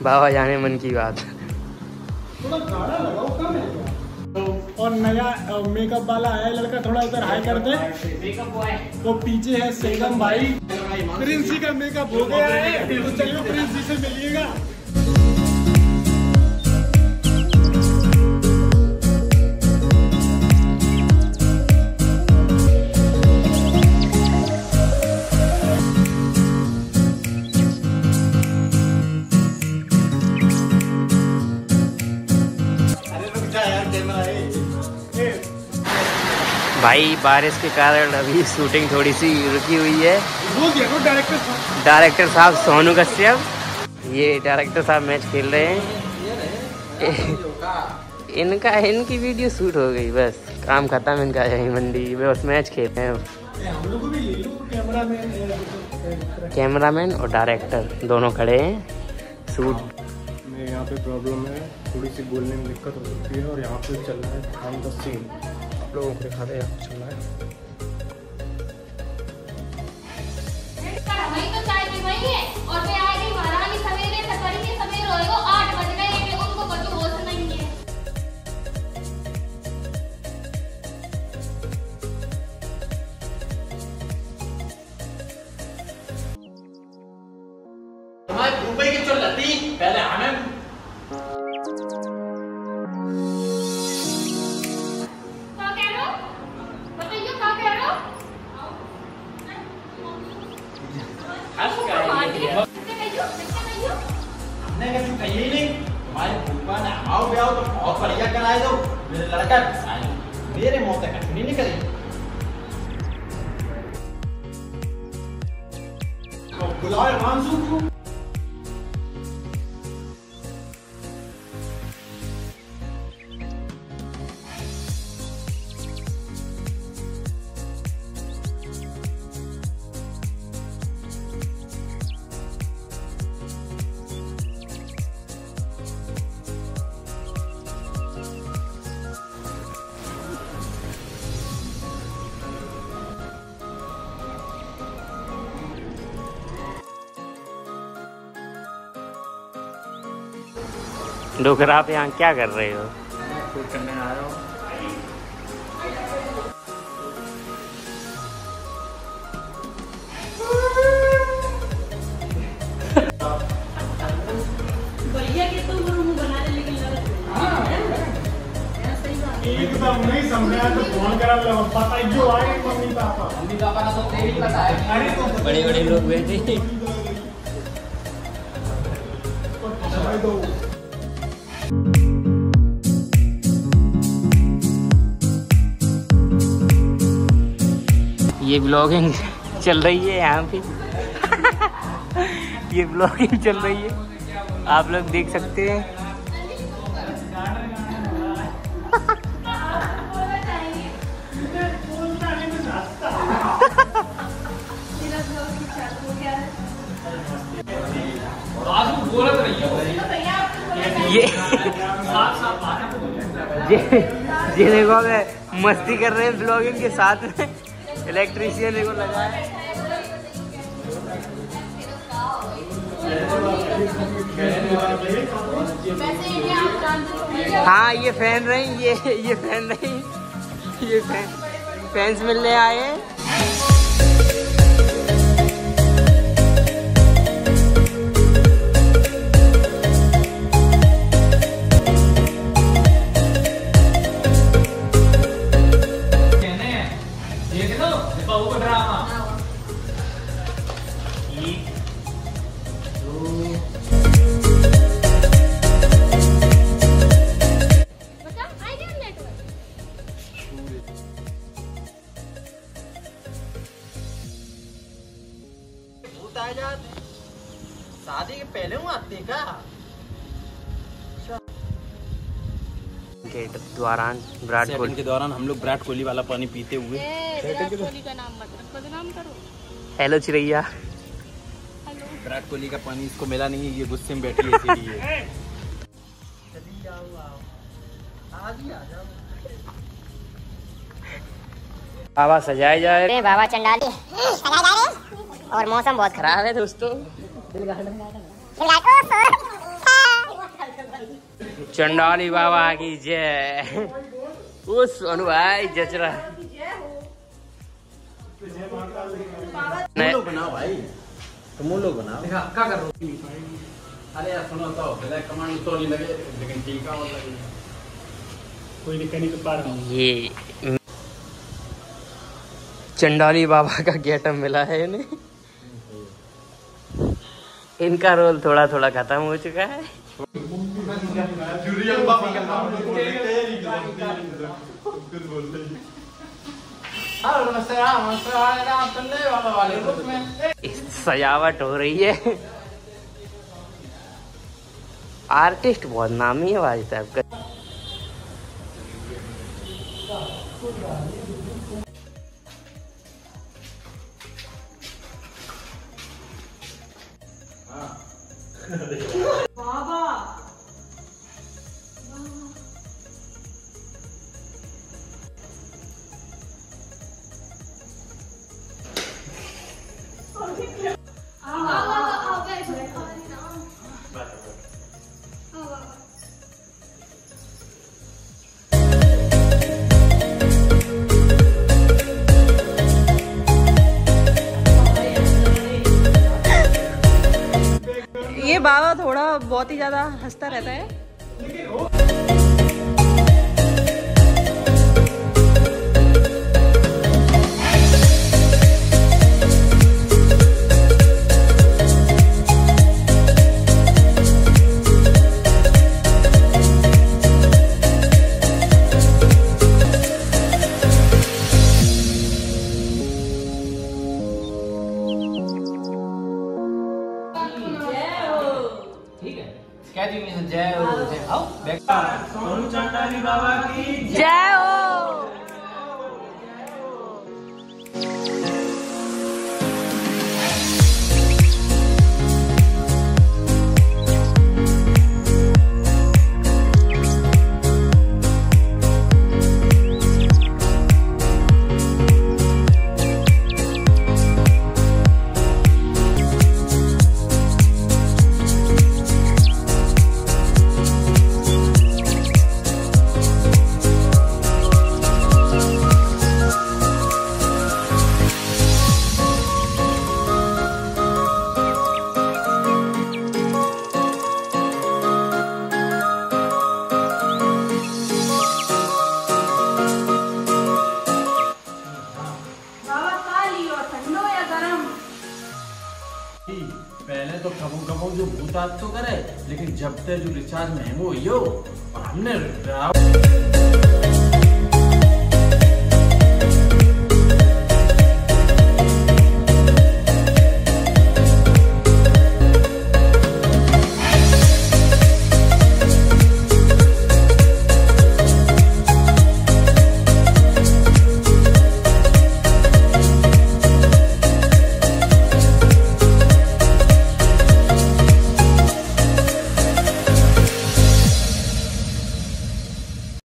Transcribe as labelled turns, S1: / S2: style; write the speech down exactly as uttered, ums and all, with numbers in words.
S1: बाबा जाने मन की बात।
S2: थोड़ा गाढ़ा लगाओ, कम है क्या? और नया मेकअप वाला आया लड़का, थोड़ा इधर हाई कर दे। मेकअप बॉय वो पीछे है सेगम भाई। प्रिंस जी का मेकअप हो गया है, तो चलिए प्रिंस जी से मिलिएगा।
S1: भाई बारिश के कारण अभी शूटिंग थोड़ी सी रुकी हुई है।
S2: वो देखो डायरेक्टर साहब,
S1: डायरेक्टर साहब सोनू कश्यप, ये डायरेक्टर साहब मैच खेल रहे हैं। इनका इनकी वीडियो शूट हो गई, बस काम खत्म इनका यही मंडी में, बस मैच खेल रहे हैं।
S2: हम लोग को भी ले लो कैमरामैन।
S1: कैमरामैन और डायरेक्टर दोनों खड़े हैं शूट।
S2: में यहाँ पे प्रॉब्लम है, थोड़ी सी बोलने में दिक्कत हो सकती है। और यहाँ पे चल रहा है ऑन द सीन, आप लोगों को दिखा दे चल रहा है।
S3: वही तो चाय की वही है और मैं आएगी महारानी सवेरे से करेंगे, सवेरे होएगा आठ बज गए, उनको कुछ होश नहीं है।
S4: तुम्हारे ऊपर की चल लती पहले हमें
S3: क्या कह रहे हो? बताइए क्या कह रहे हो?
S4: हमने कभी कही नहीं तुम्हारे भूपा ने आओ भी आओ तो बहुत बढ़िया कराए दो, मेरे लड़का मेरे मुंह तक कटनी नहीं करी। तो बुलाओ मानसू को।
S1: डोकर आप यहाँ क्या कर रहे हो?
S4: शूट करने आया हूँ।
S3: भैया के तो मुंह बना ले, लेकिन
S2: एकदम नहीं समझा तो फोन करा लो, पता जो आए मम्मी पापा।
S4: मम्मी पापा ने तो तेरी पता है।
S2: अरे तो
S1: बड़े बड़े लोग बैठे।
S2: समझ दो।
S1: ये ब्लॉगिंग चल रही है यहाँ पे। ये ब्लॉगिंग चल रही है, आप लोग देख सकते हैं। ये ये ये देखो मस्ती कर रहे हैं ब्लॉगिंग के साथ में। इलेक्ट्रीशियन देखो लगा है। हाँ ये फैन रहे, ये ये फैन रहे, ये फैन फैंस मिलने आए हैं।
S4: शादी के पहले हूँ आते का
S1: के दौरान विराट कोहली
S4: के दौरान हम लोग विराट कोहली वाला पानी पीते हुए
S3: विराट कोहली का नाम मत बदनाम करो।
S1: हेलो चिड़ैया।
S4: विराट कोहली का पानी इसको मिला नहीं है, ये गुस्से में बैठी है इसीलिए।
S1: बाबा सजाए जा रहे,
S5: बाबा चंडाली सजाए जा रहे और मौसम बहुत
S1: खराब है दोस्तों।
S5: खराब
S1: चंडाली बाबा की जय। उस अनुभाई जच रहा है।
S4: तुम लोग बनाओ भाई, तुम लोग बनाओ। क्या कर रहे हो? अरे यार सुनो तो ब्लैक कमांड तो नहीं लगे, लेकिन टीका और लगे।
S2: कोई दिक्कत नहीं, तो पार
S1: ये चंडाली बाबा का गेटअप मिला है इन्हें। इनका रोल थोड़ा थोड़ा खत्म हो चुका है। सजावट हो रही है। आर्टिस्ट बहुत नामी है भाई साहब का।
S3: बाबा
S6: ये बाबा थोड़ा बहुत ही ज्यादा हंसता रहता है।
S1: जय हो
S2: सोनू चंडाली बाबा की
S6: जय हो।
S4: पहले तो कबू कबू जो भूत तो करे, लेकिन जब तक जो रिचार्ज महंगो हो और हमने